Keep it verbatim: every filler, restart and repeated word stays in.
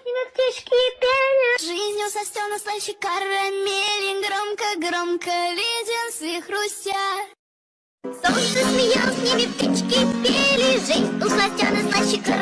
ними птички пели. Жизнью состёна слаще карамели, громко-громко леденцы хрустят. Солнце смеялось, с ними птички пели. Жизнь у сластена слаще карамели.